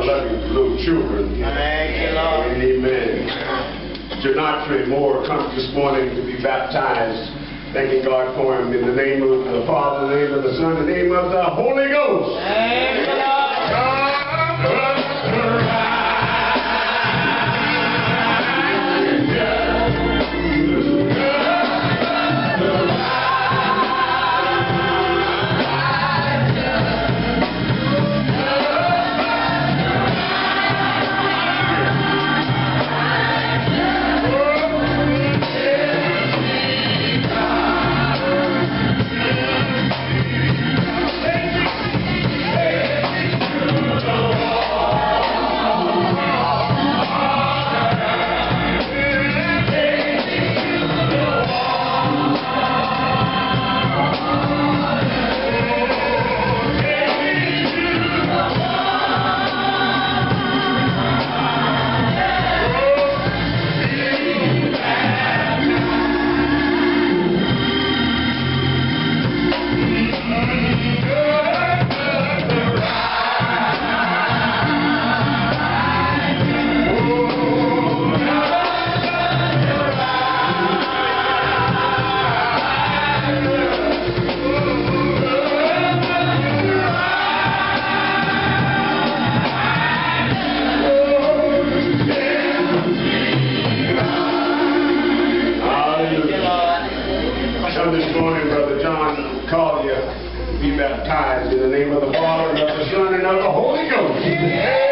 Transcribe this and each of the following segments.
beloved little children. Thank you, Lord. Amen. Janatri Moore comes this morning to be baptized. Thanking God for him in the name of the Father, the name of the Son, the name of the Holy Ghost. Thank you, Lord. This morning, Brother John Collier be baptized in the name of the Father, and of the Son, and of the Holy Ghost.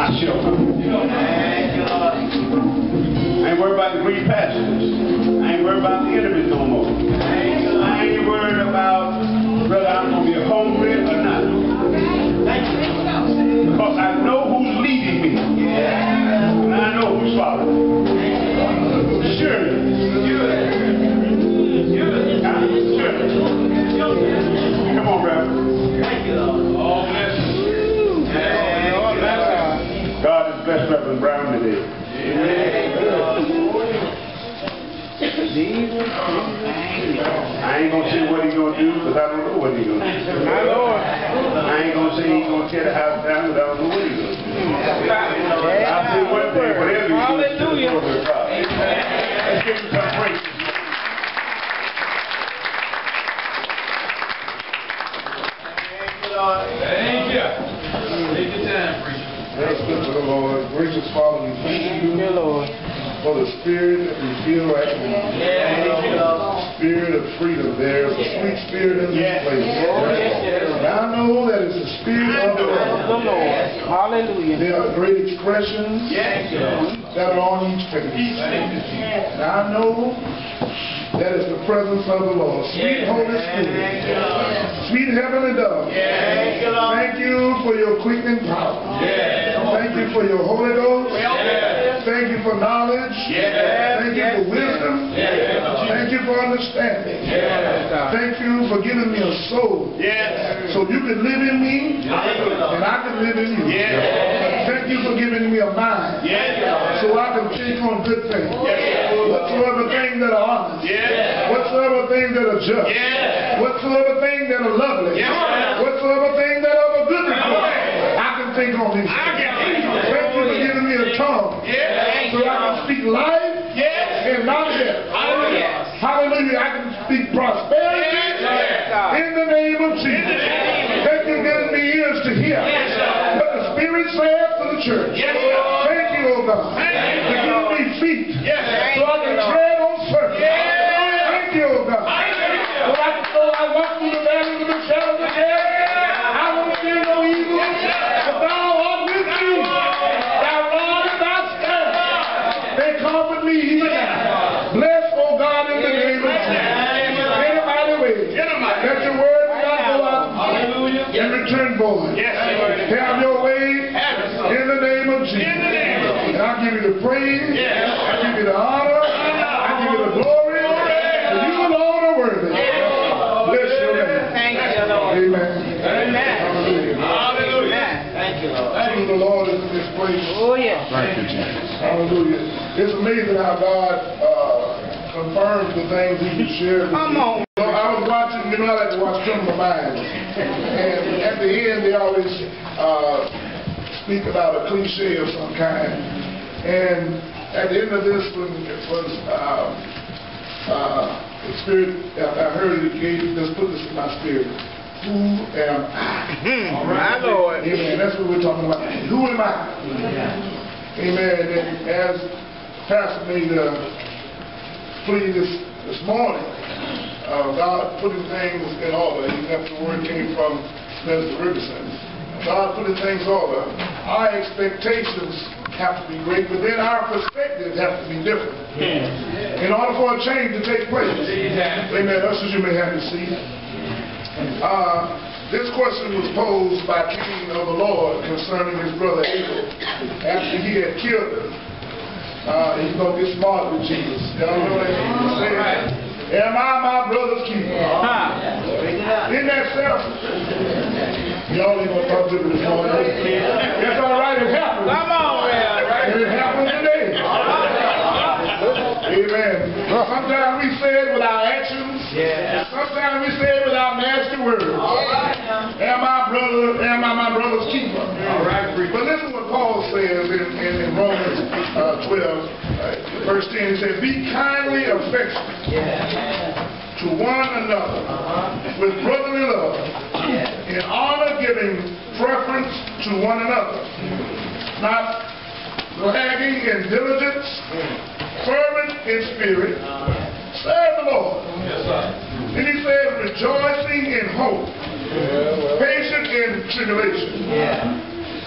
I shall come. Thank you, Lord. I ain't worried about the green pastures. I ain't worried about the enemies no more. I ain't worried about whether I'm going to be hungry or not. Because I know who's leading me. And I know who's following. Surely. Come on, Reverend. Thank you, Lord. All blessings. God has blessed Reverend Brown today. I ain't going to say what he's going to do because I don't know what he's going to do. My Lord. I ain't going to say he's going to tear the house down because I don't know what he's going to do. I'll say one thing, whatever he's going to do. Let's give him some praise. Thank you. Take your time, preacher. Let's look to the Lord. Gracious Father, we thank you Dear Lord. for the spirit that we feel right now. Thank you, Lord. Spirit of freedom. There is a sweet spirit in this place. And I know that it's the spirit of the The Lord. Lord. Hallelujah. There are great expressions Thank you, Lord. that are on each face. And I know that is the presence of the Lord. Sweet Holy Thank Spirit. you, Lord. Sweet Heavenly Dove. Thank you, Lord. Thank you for your quickening power. Thank you for your Holy Ghost. Thank you for knowledge. Thank you for wisdom. Thank you for understanding. Thank you for giving me a soul. So you can live in me and I can live in you. Thank you for giving me a mind so I can think on good things. Whatsoever things that are honest. Whatsoever things that are just. Whatsoever things that are lovely. Whatsoever things that are of a good report. I can think on these things. Thank you for giving me a tongue so I can speak life and not death. Hallelujah. I can speak prosperity in the name of Jesus. Thank you for giving me ears to hear what the Spirit says to the church. Thank you, oh God, for giving me feet so I can tread on serpents. Thank you, oh God. So I walk through the valley of the shadow of death. I won't fear no evil, but thou art with me. Thy rod and thy staff, they comfort me even now. Bless, oh God, in the name of Jesus. Anybody way, let your word not go out and return void. Have your way in the name of Jesus. And I give you the praise, I give you the honor, I give you the glory, for you alone are worthy. Bless your name. Thank you, Lord. Amen. Amen. Hallelujah. Thank you, Lord. The Lord is in this place. Oh, yes. Thank you, Jesus. Hallelujah. It's amazing how God confirms the things He can share with Come you. on. So I was watching, I like to watch Criminal Minds. And at the end, they always speak about a cliche of some kind. And at the end of this one, it was the Spirit, I heard it gave, just put this in my spirit. Who am I? My Lord. Amen. That's what we're talking about. Who am I? Amen. And as Pastor made plea this morning, God putting things in order. That's the word came from Minister Richardson. God putting things in order. Our expectations have to be great, but then our perspectives have to be different. In order for a change to take place. Amen. Ushers, you may have your seat. This question was posed by Cain of the Lord concerning his brother Abel. After he had killed him, he's going to get smart with Jesus. Y'all know that? He said, am I my brother's keeper? Isn't that selfish? Y'all ain't going to talk to me this morning. That's all right, it happened. Come on, man. And it happened today. Amen. Sometimes we say it with our actions. Sometimes we say it with our nasty words. Am I my brother's keeper? But listen what Paul says in Romans 12, verse 10. He said, be kindly affectionate to one another with brotherly love, in honor giving preference to one another, not lagging in diligence, fervent in spirit, serve the Lord. Then he says, rejoicing in hope, patient in tribulation,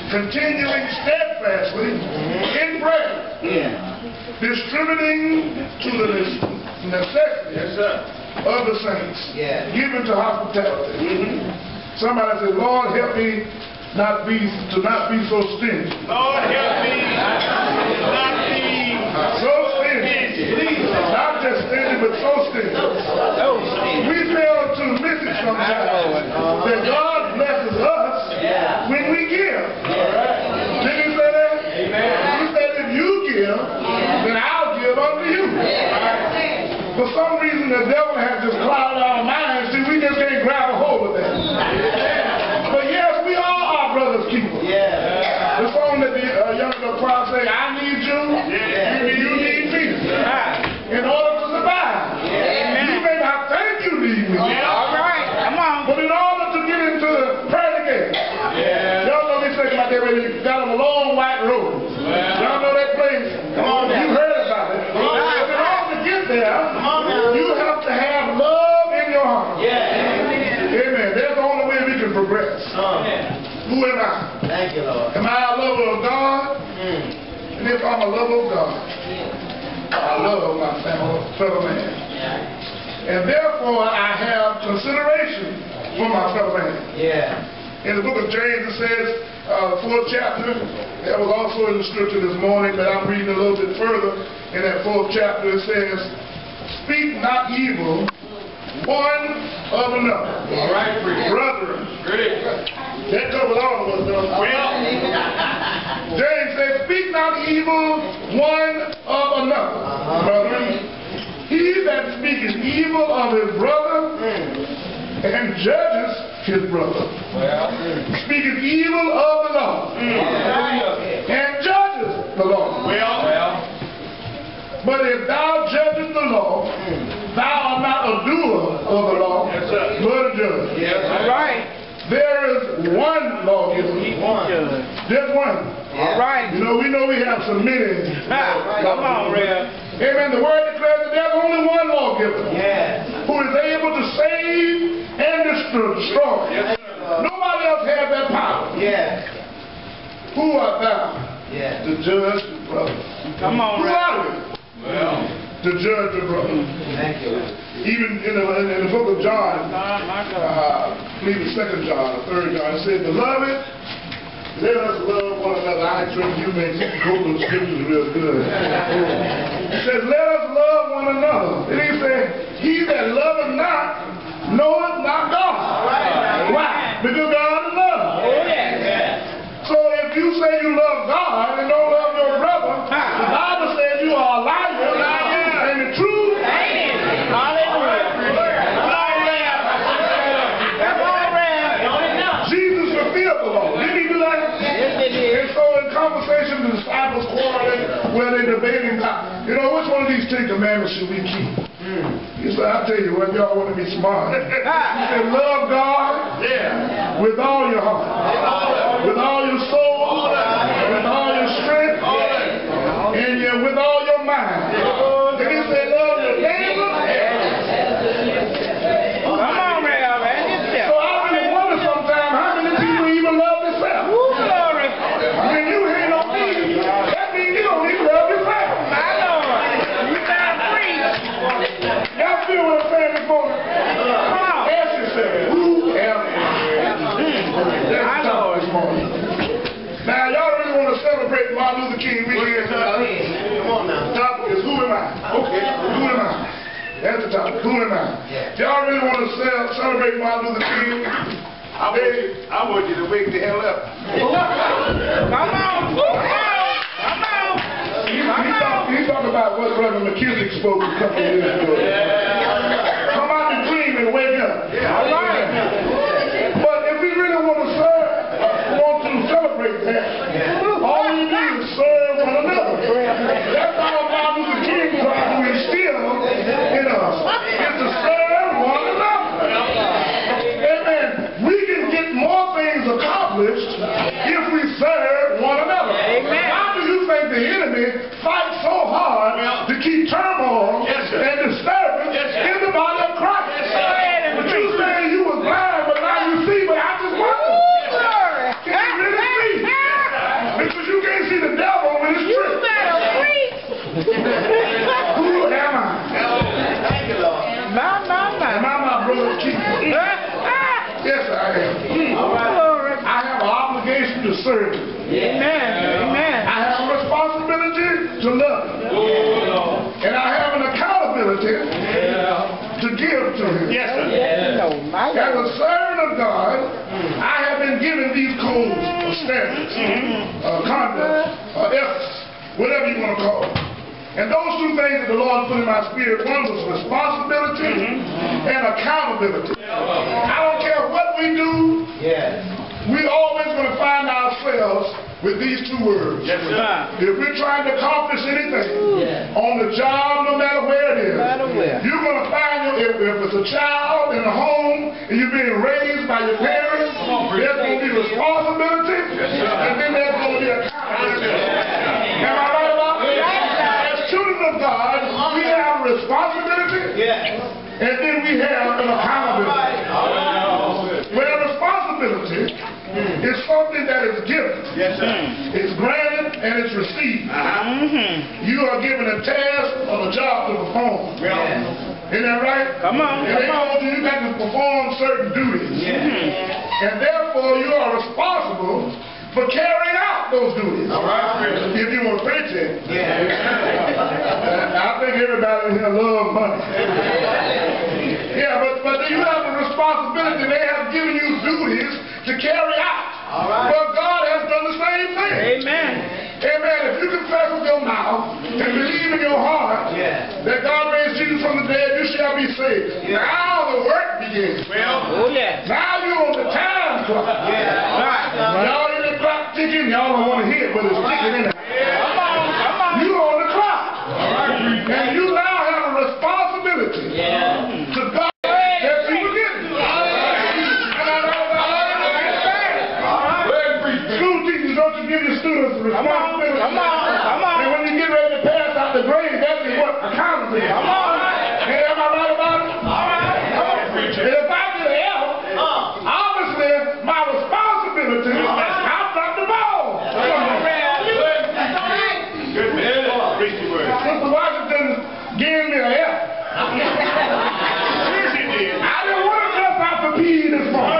continuing steadfastly in prayer, distributing to the necessities of the saints, given to hospitality. Somebody said, Lord, help me not be so stingy. Lord, help me not be So stingy. Not just stingy, but so stingy. We fail to miss it sometimes. That God blesses us when we give. Didn't he say that? He said, if you give, then I'll give unto you. For some reason, the devil has just clouded our minds. See, we just can't grab a hold of that. But yes, we are our brother's keeper. The song that the young choir say, I need you, you need me. In order to survive. You may not think you need me. All right, come on. But in order to get into the pearly gate, y'all know me saying about that where you got on a long white road. Y'all know that place? Come on, you heard about it. But in order to get there, you have to have love in your heart. Amen. That's the only way we can progress. Who am I? Thank you, Lord. Am I a lover of God? And if I'm a lover of God, I love my fellow man. And therefore, I have consideration for my fellow man. In the book of James, it says, 4th chapter, that was also in the scripture this morning, but I'm reading a little bit further. In that 4th chapter, it says, speak not evil one of another. All right, brethren. That covers all of us, though. James says, speak not evil one of another, brethren. He that speaketh evil of his brother and judges his brother speaketh evil of the law and judges the law. But if thou judgest the law, thou art not a doer of the law, but a judge. All right. There is one lawgiver. Just one. All right. You know, we have some many. Come on, Rev. Amen. The word declares that there's only one lawgiver who is able to save and destroy. Nobody else has that power. Who art thou to judge the brother? Come on, Who Rev. are you to judge the brother? Even in the book of John, I believe it's 2nd John or 3rd John, it says, beloved, let us love one another. I trust you may quote those scriptures real good. It says, let us love one another. And he said, he that loveth not knoweth not God. Why? Because God is love. So if you say you love God and don't love your brother, the Bible says you are a liar. And the truth. Jesus fulfilled the law. Didn't he do that? And so in conversation, the disciples quarreling where they debating about, which one of these 10 commandments should we keep? He said, I tell you what, y'all want to be smart. He said, love God with all your heart, with all your soul, with all your strength, and with all your mind. Then he said, love your neighbor. Come on, Rev. So I really wonder sometimes how many people even love themselves. Glory. When you hate on me, that means you don't even love yourself. My Lord. You sound free. Y'all feel what I'm saying this morning? Come on. Ask yourself, who am I? My Lord. This morning. Now, y'all really want to celebrate Martin Luther King weekend? Come on now. The topic is, who am I? Okay, who am I? That's the topic. Who am I? Y'all really want to celebrate Martin Luther King? I want you to wake the hell up. Come on. Come on. He's talking about what Brother McKissick spoke a couple of years ago. Come out and dream and wake up. All right. But if we really want to celebrate that, all we do is serve one another. That's all Martin Luther King tried to instill in us, is to serve one another. Amen. We can get more things accomplished if we serve one another. Amen. Why do you think the enemy fights so hard to keep turmoil and disturbance in the body of Christ? But you say you was blind, but now you see, but I just wonder. Can you really see? Amen. Amen. I have a responsibility to love him. And I have an accountability to give to him. Yes, sir. No, my As a Lord. servant of God, I have been given these codes of standards, conduct, ethics, whatever you want to call it. And those two things that the Lord put in my spirit, one was responsibility and accountability. I don't care what we do, we always going to find ourselves with these two words. Yes, sir. If we're trying to accomplish anything on the job, no matter where it is, matter where. you're going to find if it's a child in a home and you're being raised by your parents, there's going to be responsibility, and then there's going to be accountability. Am I right about that? As children of God, we have a responsibility, and then we have an accountability. Where responsibility is something that is given. Yes, sir. It's granted and it's received. You are given a task or a job to perform. Isn't that right? Come on, And they come on. told you got to perform certain duties. And therefore you are responsible for carrying out those duties. All right. If you want to preach it. I think everybody in here loves money. Yeah, but you have a responsibility. They have given you duties to carry out. But God has done the same thing. Amen. Amen. If you confess with your mouth and believe in your heart that God raised Jesus from the dead, you shall be saved. Now the work begins. Oh, yeah. Now you're on the time clock. Y'all in the clock ticking. Y'all don't want to hear it, but it's ticking in there. Come on, come on. You're on the clock. And you now have a responsibility to God that you were given. School teachers, don't you give your students a responsibility? Come on. And when you get ready to pass out the grade, that's what accountants is. Come on. Hey, am I right about it? And if I get an F, obviously my responsibility is I dropped the ball. Good man. Preach the word. Mr. Washington gave me an F. Yes, he did. I didn't want to drop out for PE this morning.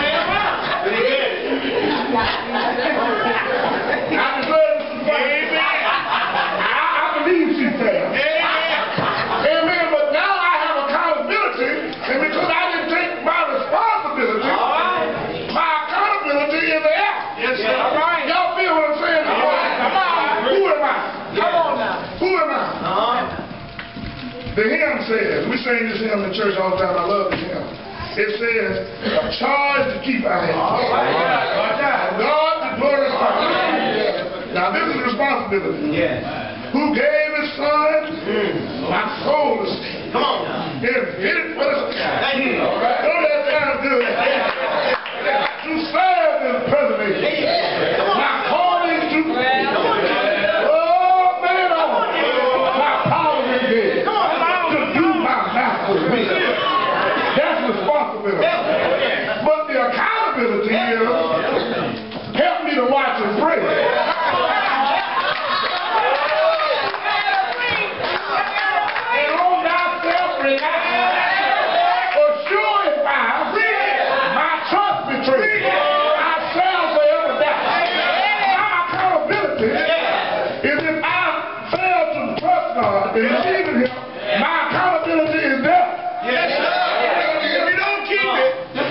I deserve it. I believe she said. Amen. But now I have accountability, and because I didn't take my responsibility, my accountability is an F. Yes, sir. All right. Y'all feel what I'm saying? Come on. Who am I? Come on now. Who am I? The hymn says, we sing this hymn in church all the time. I love this hymn. It says, a charge to keep our hands. God to glorify. Now this is responsibility. Who gave his son? My soul is saved. Come on. It was. Thank you. Don't that sound good? To serve in preservation. My calling to. Oh man, my power is dead. To do my master's will. That's responsibility. But the accountability is help me to watch and pray. And on thyself rely. For sure if my trust betrayed, I shall forever die. My accountability is if I fail to trust God and believe in Him, my accountability is there. Yes, sir. If you don't keep it,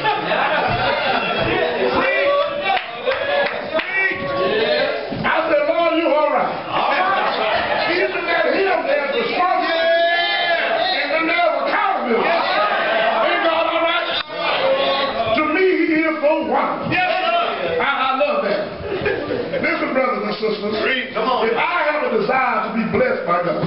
I said, Lord, you all right. Even that him, there's responsibility. And then there's accountability. Ain't God all right? To me, he is so wonderful. yes, sir. I love that. Listen, brothers and sisters. Come on. If I have a desire to be blessed by God,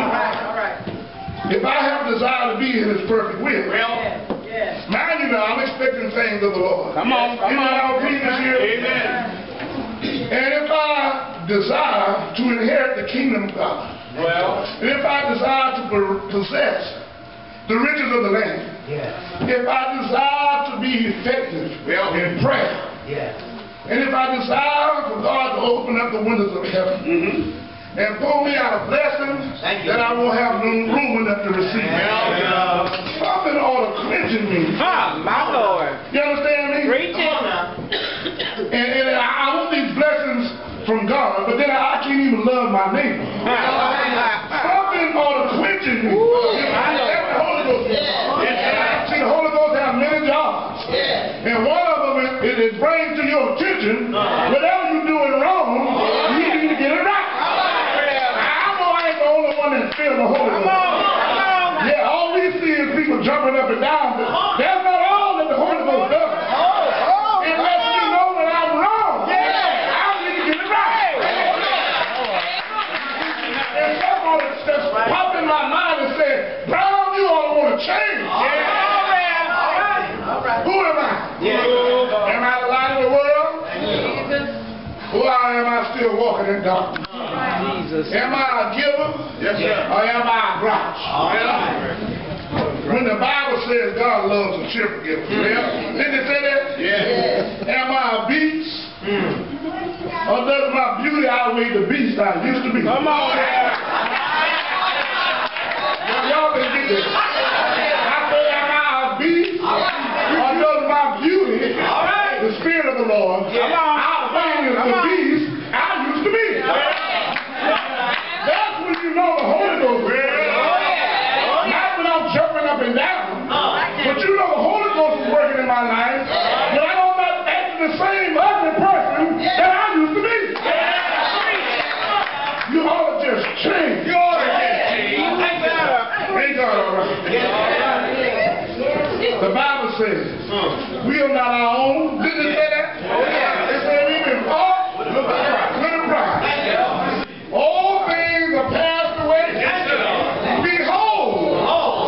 if I have a desire to be in His perfect will, mind you now, I'm expecting things of the Lord. Come on, come Isn't that on. our plea this year? Amen. And if I desire to inherit the kingdom of God, and if I desire to possess the riches of the land, if I desire to be effective in prayer, and if I desire for God to open up the windows of heaven and pour me out a blessing that I won't have room enough to receive, something ought to clench in me. My Lord. You understand me? Preach it. And I want these blessings from God, but then I can't even love my neighbor. Something ought to quench me. That's the Holy Ghost. See, the Holy Ghost has many jobs. And one of them is bring to your attention whatever you're doing wrong, you need to get it right. I know I ain't the only one that's filled the Holy Ghost. Yeah, all we see is people jumping up and down, but that's not all that the Holy Ghost does. It lets me know that I'm wrong. I need to get it right. And someone just popped in my mind and said, Brown, you ought to want to change. Who am I? Am I the light of the world? Or am I still walking in darkness? Am I a giver? Or am I a grouch? When the Bible says God loves a cheerful giver, didn't it say that? Am I a beast? Or does my beauty outweigh the beast I used to be? Come on, y'all can get this. I say, am I a beast? Or does my beauty, the Spirit of the Lord, outweigh the beast I used to be? That's when you know the Holy Ghost. Not when I'm jumping up and down, but you know the Holy Ghost is working in my life, but I'm not acting the same ugly person that I used to be. You ought to just change. You ought to just change. Ain't God all right? The Bible says, we are not our own. Didn't it say that? It said we've been bought with a price. All things are passed away. Behold.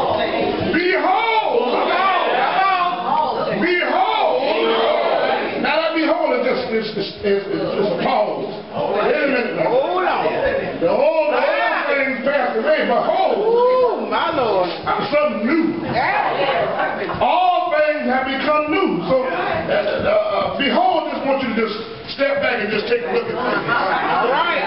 Now that behold is a pause. Wait a minute now. Hold on. The old things passed away. Behold. Ooh, my Lord. I'm something new. All things have become new. So, behold, just want you to just step back and just take a look at things. All right.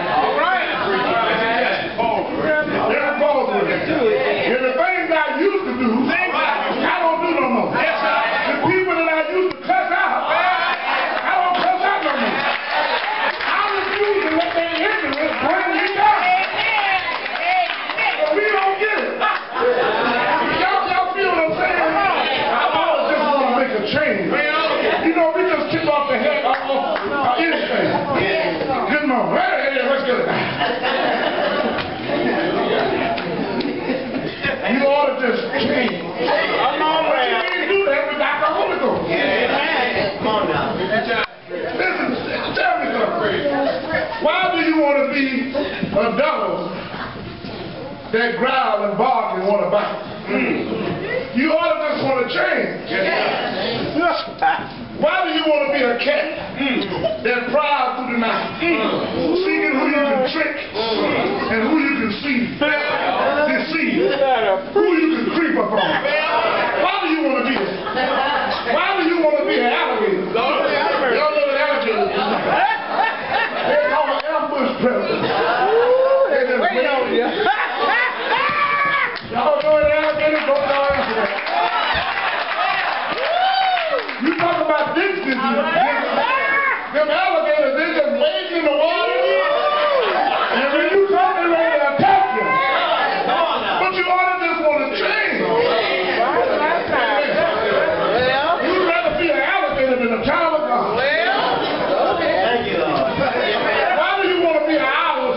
There's a pause with it. And the things I used to do, I don't do no more. The people that I used to cuss out, I don't cuss out no more. I refuse to let their ignorance bring me down. But we don't get it. Y'all feel what I'm saying? I always just want to make a change. You know, we just kick off the head off anything. Good morning. Hey, let's get it. You ought to just change. But you can't do that without the Holy Ghost. Come on now. Listen, tell me something. Why do you want to be a dog that growl and bark and want to bite? You ought to just want to change. Why do you want to be a cat that prowls through the night, seeking who you can trick and who you can deceive, who you can creep up on? Why do you want to be that? Why do you want to be an alligator? Y'all know what alligators do? They call an ambush predator. They just wait on you. Y'all know what alligators don't know answer that. You talk about distances. Them alligators, they just wade in the water. And when you come, they're ready to attack you. But you ought to just want to change. You'd rather be an alligator than a child of God. Thank you, Lord. Why do you want to be an owl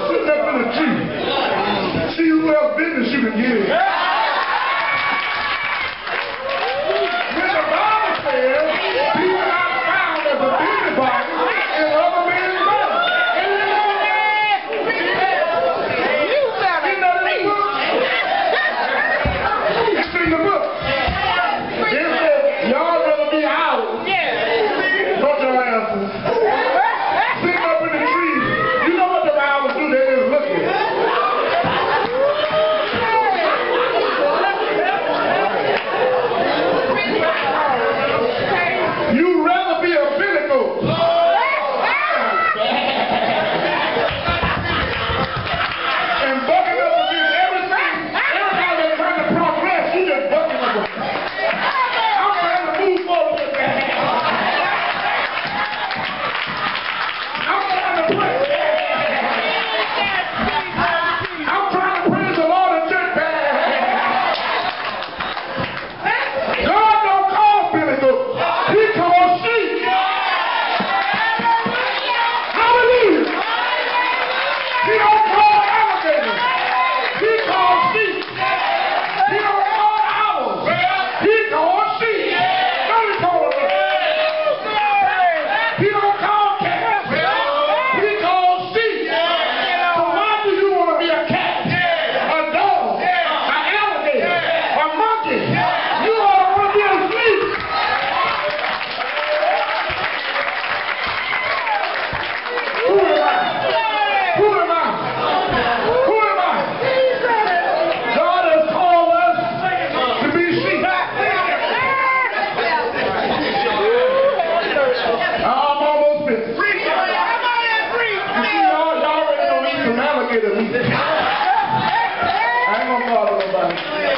alligator meat. I ain't gonna bother nobody.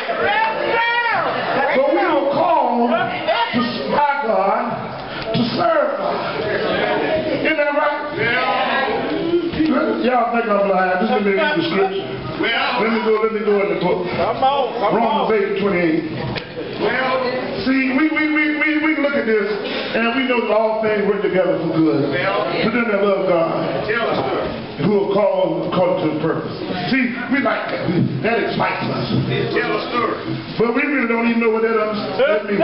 But we were called by God to serve God. Isn't that right? Y'all think I'm lying. Just let me read the scripture. Let me go in the book. Romans 8:28. See, we look at this and we know that all things work together for good. To them that love God, who are called according to the purpose. See, we like that. That excites us. But we really don't even know what that means.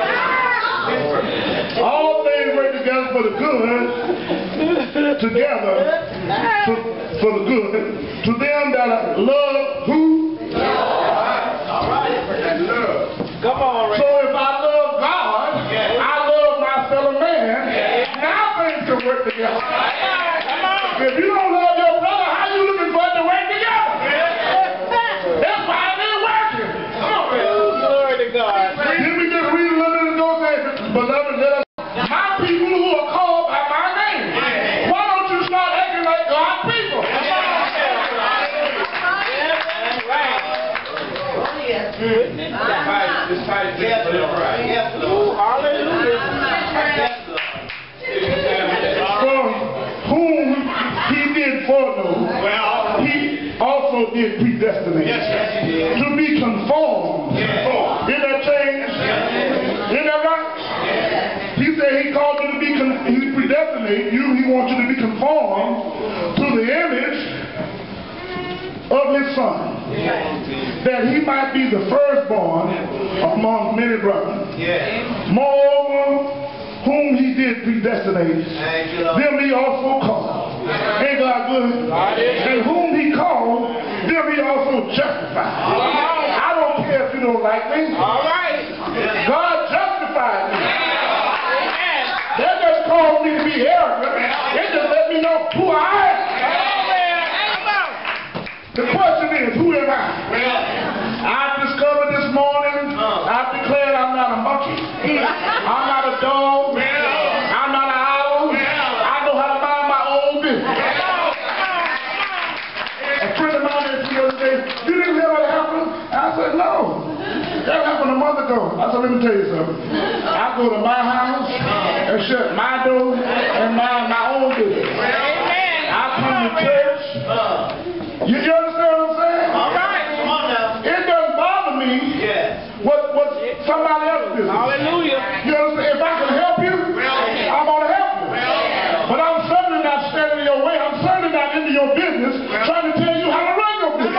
All things work together for the good, together for the good, to them that love who? All right. Come on, Ray. So if I love God, I love my fellow man, now things can work together. If you don't love your brother, how you looking for it to work together? That's why it ain't working. Glory to God. Then we just read a little bit ago saying, beloved, let us, my people who are called by my name. Why don't you start acting like God's people? Whom he did foreknow, he also did predestinate to be conformed. Isn't that change? Isn't that right? He said he called you to be, he predestinate you, he wants you to be conformed to the image of his son, that he might be the firstborn among many brethren. Moreover, whom he did predestinate, them he also called. Ain't God good? And whom he called, them he also justified. I don't care if you don't like me. God justified me. That just called me to be arrogant. It just let me know who I am. The question is, who am I? I discovered this morning, I declared I'm not a monkey. I'm not a dog. I'm not an owl. I know how to mind my own business. A friend of mine asked me the other day, you didn't hear what happened? I said, no. That happened a month ago. I said, let me tell you something. I go to my house and shut my door and mind my own business. I come to church. You understand what I'm saying? Come on now. It doesn't bother me what somebody else does. Hallelujah. You understand? If I can help you, I'm going to help you. But I'm certainly not standing in your way. I'm certainly not into your business trying to tell you how to run your business.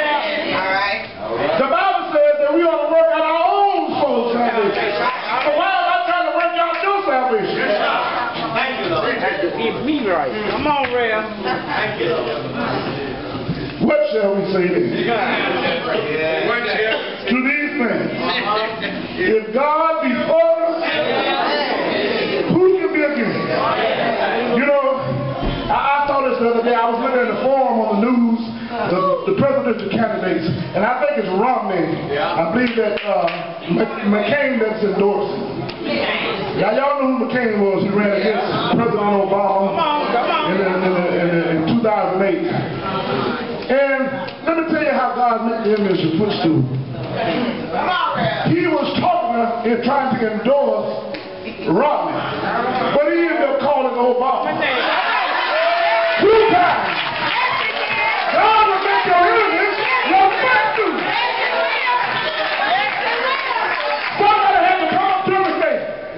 The Bible says that we ought to work out our own soul salvation. So why am I trying to work out your salvation? Thank you, Lord. Get me right. Come on, Ray. Thank you, Lord. What shall we say then? To these things, if God be for us, who can be against us? You know, I saw this the other day. I was looking at the forum on the news, the presidential candidates, and I think it's Romney. I believe that McCain that's endorsing. Now y'all know who McCain was. He ran against President Obama in 2008. And let me tell you how God made the image of footstool. He was talking and trying to endorse Romney, but he ended up calling Obama. 2 times. God will make your enemies your footstool. Somebody had to come up to him and say,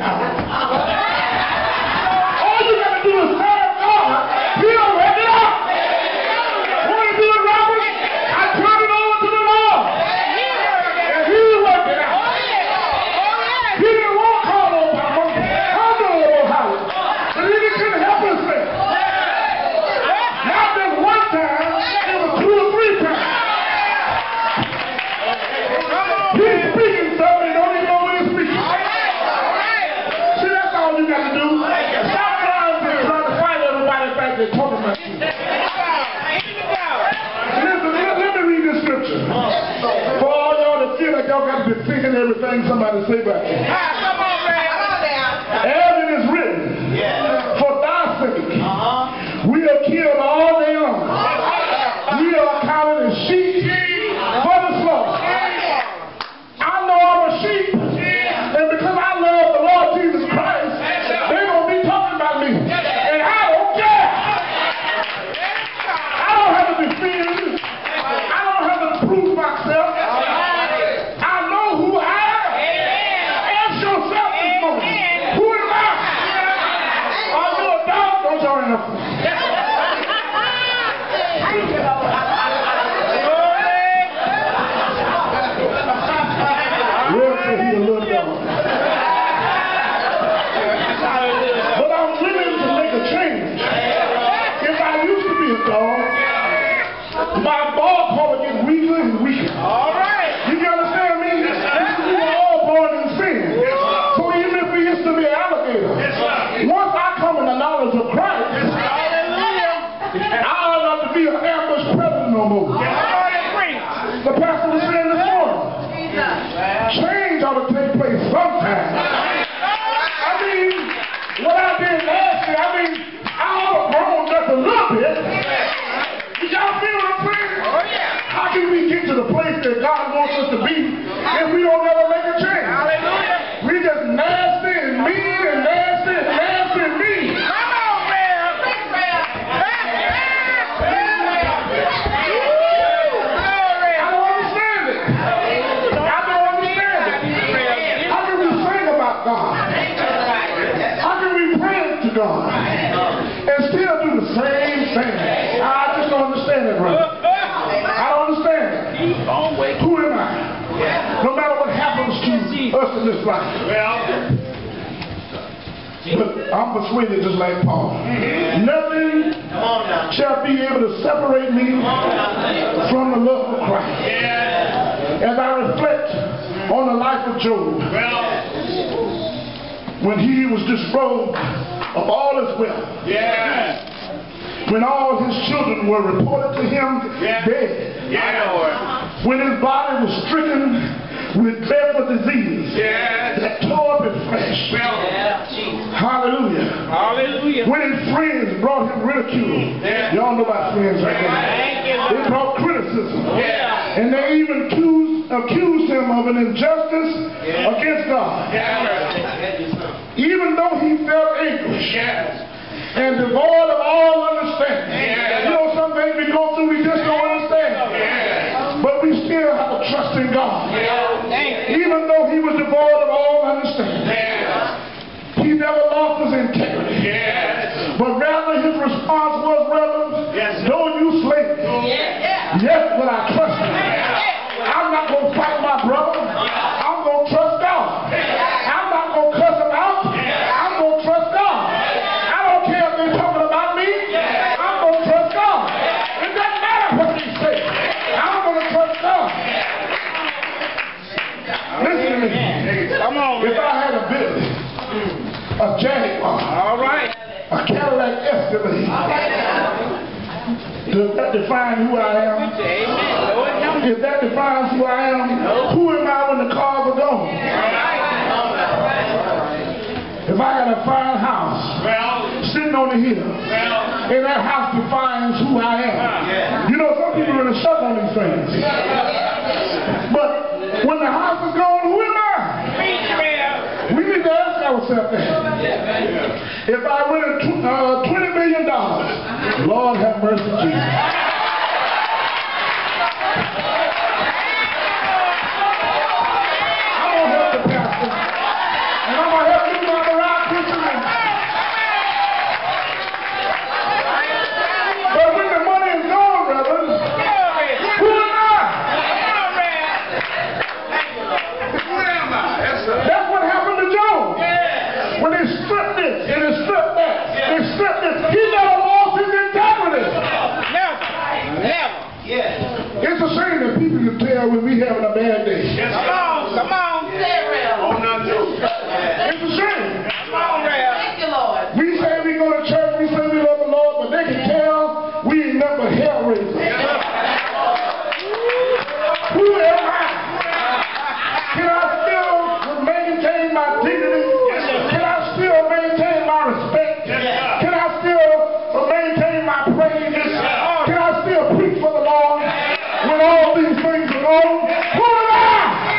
all you got to do is serve God. He'll work it out. Want to do it, Robert? I turn it over to the Lord. And he'll work it out. He didn't want to call Obama. I know Ohio. But he couldn't help himself. Not just one time, it was 2 or 3 times. He's speaking something he don't even know what he's speaking. See, that's all you got to do. Stop trying to fight everybody back there talking about you. Listen, let me read this scripture. For all y'all that feel like y'all got to be thinking everything somebody say about you. As it is written, for thy sake, we are killed all day long. We to be an ambush predator no more. The pastor was saying this morning, change ought to take place sometime. I mean, what I did last year, I ought to have grown just a little bit. Did y'all feel what I'm saying? Oh, yeah. How can we get to the place that God wants us to be if we don't ever make a change? Hallelujah. We just nasty and mean and nasty and nasty and mean. Come on, man. I don't understand it. I don't understand it. How can we sing about God? How can we pray to God and still do the same thing? I just don't understand it, brother. I don't understand it. Who am I? No matter what happens to us in this life. But I'm persuaded just like Paul. Nothing shall be able to separate me from the love of Christ. As I reflect on the life of Job, when he was disrobed of all his wealth, when all his children were reported to him dead, when his body was stricken with dreadful disease that tore up his flesh. Hallelujah. Hallelujah. When his friends brought him ridicule. Y'all know about friends right there. They brought criticism. And they even accused him of an injustice against God. Even though he felt anguish and devoid of all understanding. You know, some things we go through we just don't understand. But we still have to trust in God. Even though he was devoid of all understanding. He never lost his integrity. But rather his response was, "Reverend, though you slay me, yet will I trust you." I'm not going to fight my brother. I'm going to trust God. I'm not going to cuss him out. I'm going to trust God. I don't care if they're talking about me. I'm going to trust God. It doesn't matter what they say. I'm going to trust God. Listen to me. Come on. If I had a building, a Jaguar, All right. a Cadillac Escalade, does that define who I am? If that defines who I am, who am I when the cars are gone? If I had a fine house sitting on the hill, and that house defines who I am. You know, some people are going to shut on these things. But when the house is gone, who am I? We need to ask ourselves that. If I win $20 million, Lord have mercy, Jesus. It's a shame that people can tell when we having a bad day. Come on. It's a shame. Come on, Rev. Thank you, Lord. We say we go to church, we say we love the Lord, but they can tell we ain't never hell raisers. Who am I? Can I still maintain my dignity? Can I still maintain my respect? Can I still maintain my praise? Can I still preach for the Lord when all these things are gone? Who am I?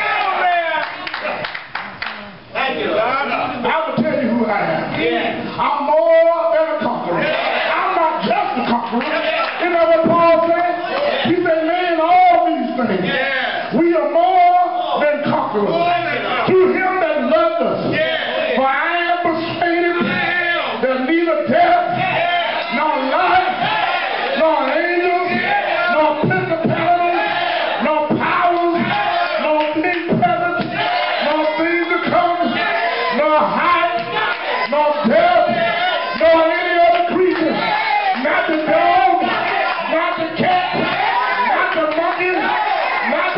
Thank you, Lord. I will tell you who I am. I'm more than a conqueror. I'm not just a conqueror. You know what Paul said? He said, man, all these things. We are more than conquerors. Through him that loved us. For I am persuaded that neither death, nor life, nor angels, nor principalities, nor powers, nor things present, nor things to come, nor height, nor depth, nor any other creature, not the dog, not the cat, not the monkey, not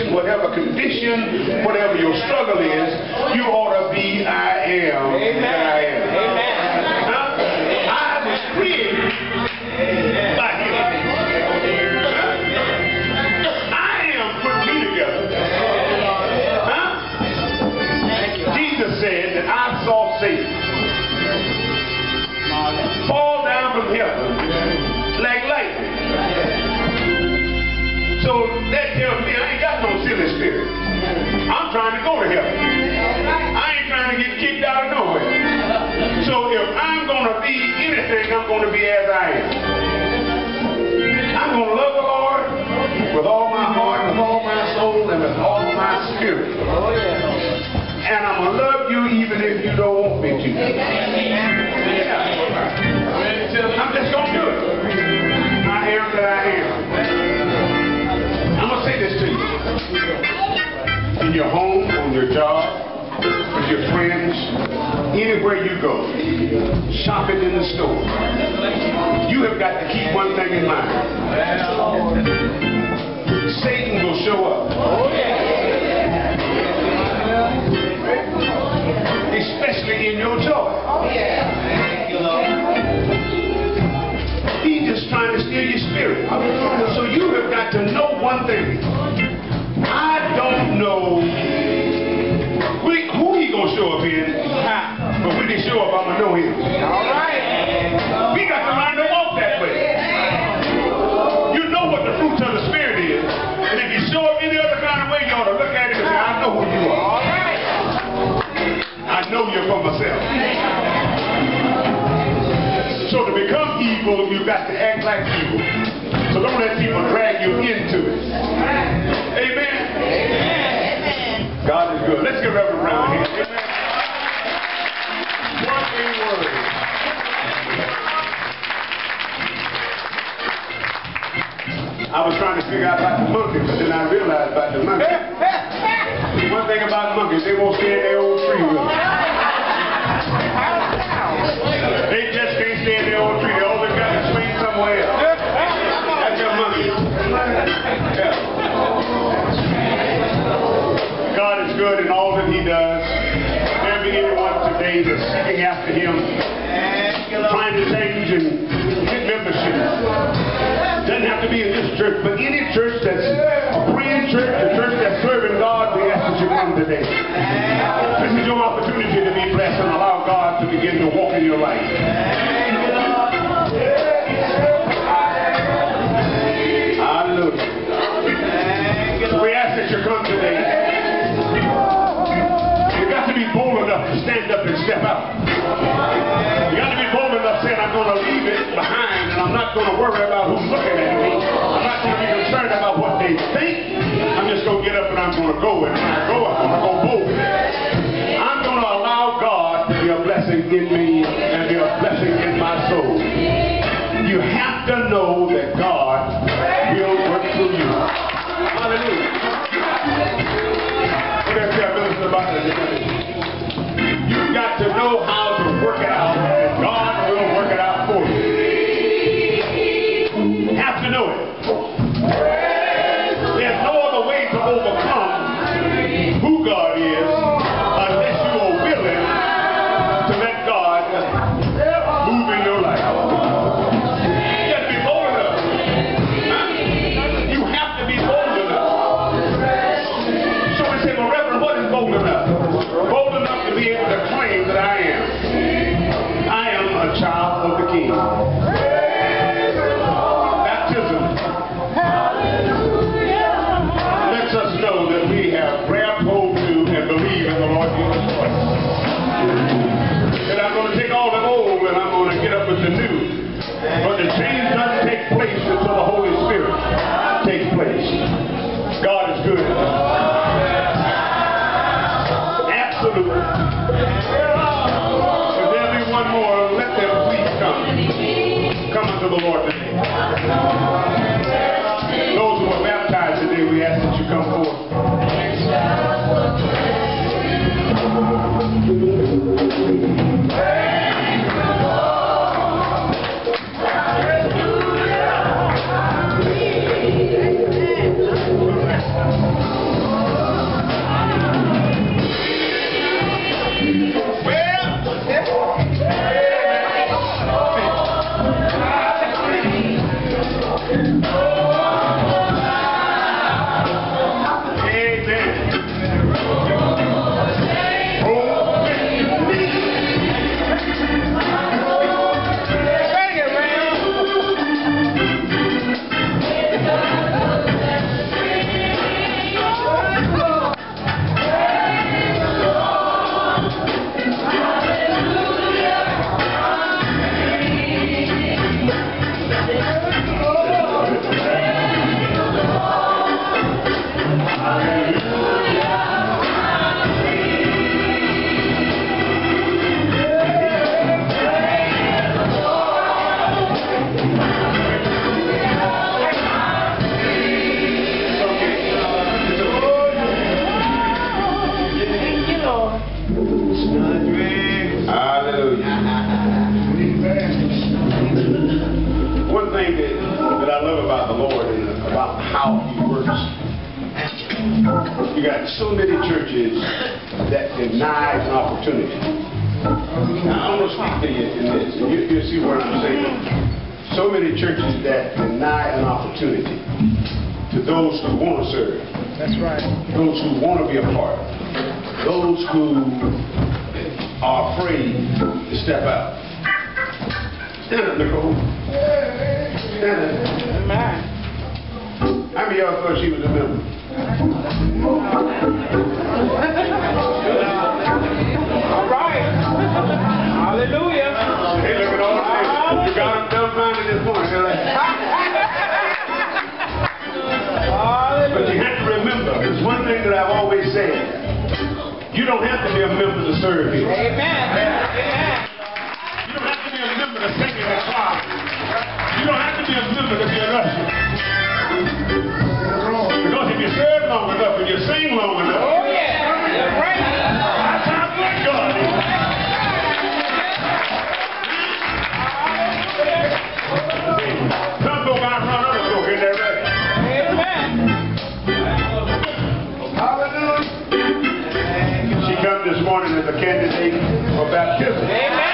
whatever condition, whatever your struggle is, you ought to be I am. Amen. I am. Amen. I was created by him. I am put me together. Jesus said that I saw Satan fall down from heaven like lightning. So that tells me I ain't got no silly spirit. I'm trying to go to heaven. I ain't trying to get kicked out of nowhere. So if I'm going to be anything, I'm going to be as I am. I'm going to love the Lord with all my heart, with all my soul, and with all my spirit. And I'm going to love you even if you don't want me to. I'm just going to do it. I am that I am. I'm going to say this to you. In your home, on your job, with your friends, anywhere you go, shopping in the store, you have got to keep one thing in mind. Satan will show up. Especially in your joy. He's just trying to steal your spirit. So you have got to know one thing. I don't know who he gonna show up in, but when he show up, I'm gonna know him. All right. We got to learn to walk that way. You know what the fruits of the spirit is, and if you show up any other kind of way, you ought to look at it and say, I know who you are. All right. I know you're for myself. So to become evil, you've got to act like evil. So don't let people drag you into it. Amen. Amen. God is good. Let's give Reverend Brown here. Amen. What a word. I was trying to figure out about the monkey, but then I realized about the monkey. One thing about monkeys, they won't stay in their old tree with them. They just can't stay in their old tree. They always got to swing somewhere else. That's your monkey. Yeah. God is good in all that he does. There be anyone today that's seeking after him, trying to change and get membership. Doesn't have to be in this church, but any church that's a praying church, a church that's serving God, we ask that you come today. This is your opportunity to be blessed and allow God to begin to walk in your life. Hallelujah. So we ask that you come today. You got to be bold enough to stand up and step out. You got to be bold enough saying, I'm going to leave it behind and I'm not going to worry about who's looking at me. I'm not going to be concerned about what they think. I'm just going to get up and I'm going to go. And when I go, I'm going to go bold. I'm going to allow God to be a blessing in me and be a blessing in my soul. You have to know that God will work through you. Hallelujah. What did I tell Minister about that? You've got to know how to work it out, and God will work it out for you. You have to know it. There's no other way to overcome who God is unless you are willing to let God move in your life. You have to be bold enough. Huh? You have to be bold enough. So we say, well, Reverend, what is bold enough? Bold enough to be able to claim that I am. I am a child of the King. Baptism lets us know that we have grabbed hold to and believe in the Lord Jesus Christ. That I'm going to take all the old and I'm going to get up with the new. But the change doesn't take place until the Holy Spirit takes place. God is good. Absolutely. If there be one more, let them please come. Come unto the Lord today. Those who are baptized today, we ask that you come forth. Hallelujah. I love about the Lord and about how He works. You got so many churches that deny an opportunity. Now, I'm going to speak to you in this. You'll see what I'm saying. So many churches that deny an opportunity to those who want to serve. That's right. Those who want to be a part. Those who are afraid to step out. Stand up, Nicole. Stand up. Amen. How many of y'all thought she was a member? All right. Hallelujah. Hey, look at all this. You got them dumbfounded this morning. They're like, but you have to remember, there's one thing that I've always said. You don't have to be a member to serve here. Amen. Amen. You don't have to be a member to sing in the choir. You don't have to be a member to be an usher. Because if you serve long enough and you sing long enough, Oh, yeah. That's right. that's how good God is. Some folk out run other folk, isn't that right? Amen. Hallelujah. She come this morning as a candidate for baptism. Amen.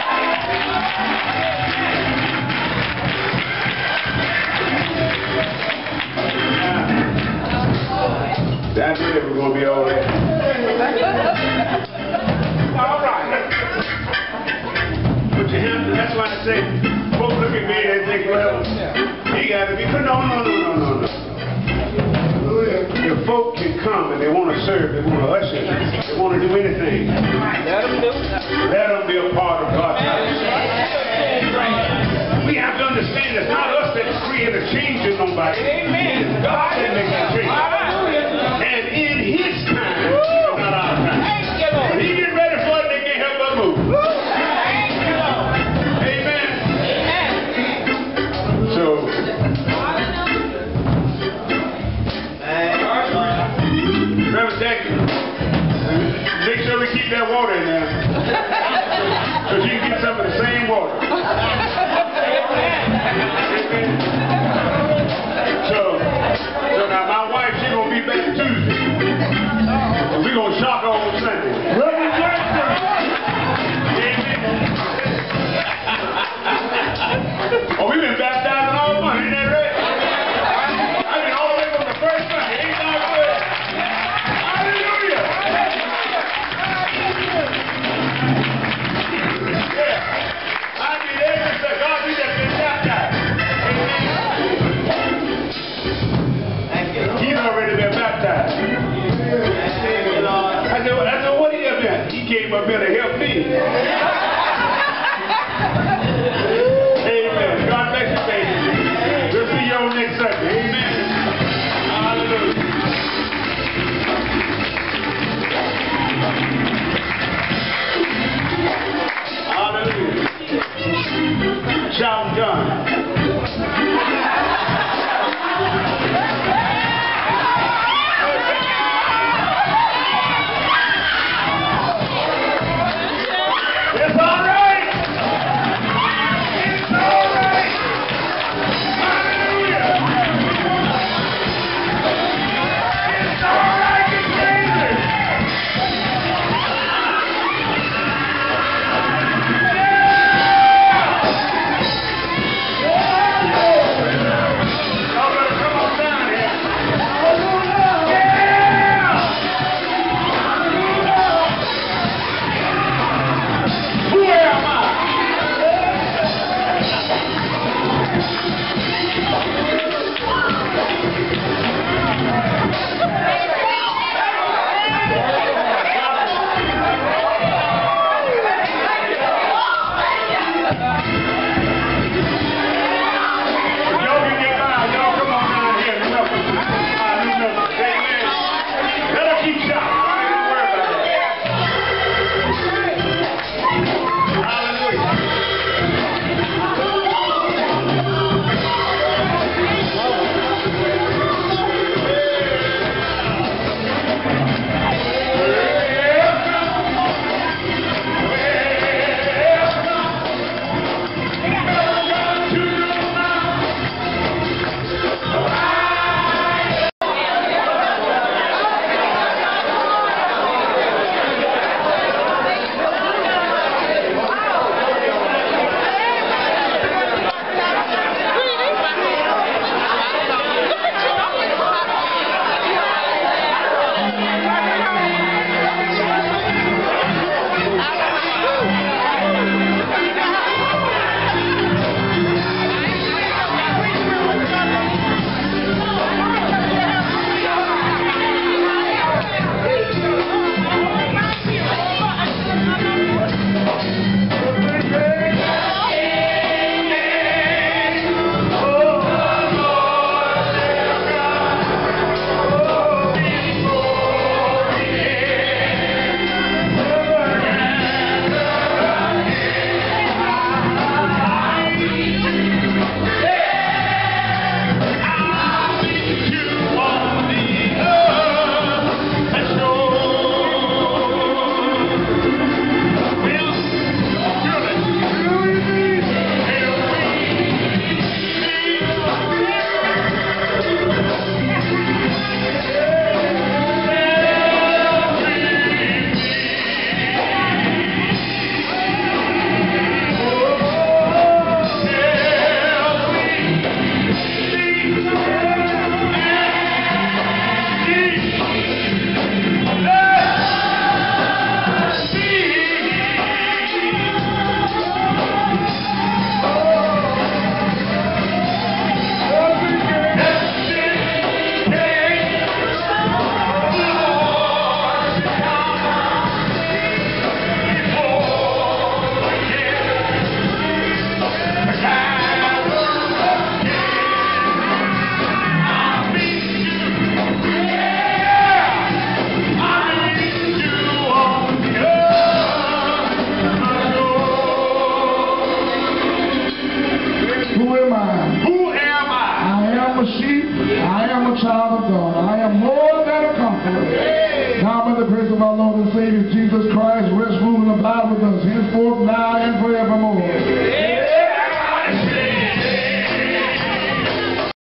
That's it, we're going to be all right. All right. But you have to, that's why I say, folks look at me and they think, well, he got to be, but no. Hallelujah. If folk can come and they want to serve, they want to usher, they want to do anything, Let them do it. let them be a part of God's house. We have to understand it's not us that's creating a change in nobody. Amen. It's God that makes a change. Hallelujah. And in His time, not our time. Thank you, Lord. When He get ready for it, they can't help but move. Thank you, Lord. Amen. Amen. So, Reverend Jackie, make sure we keep that water in there. Because you can get some of the same water. So now my wife, she gonna be back Tuesday. And we gonna shock her on Sunday. Reverend Jackson! Oh, we've been baptizing all month, ain't that right? I've been all the way from the first Sunday. Ain't that good? Hallelujah! Yeah. I mean, every say, God, we just been baptized. He's already been baptized. I said, what he have been? He came up here to help me. Amen. God bless you, baby. We'll see you on next Sunday. Amen. Hallelujah. Hallelujah. Shout John. Yes, child of God.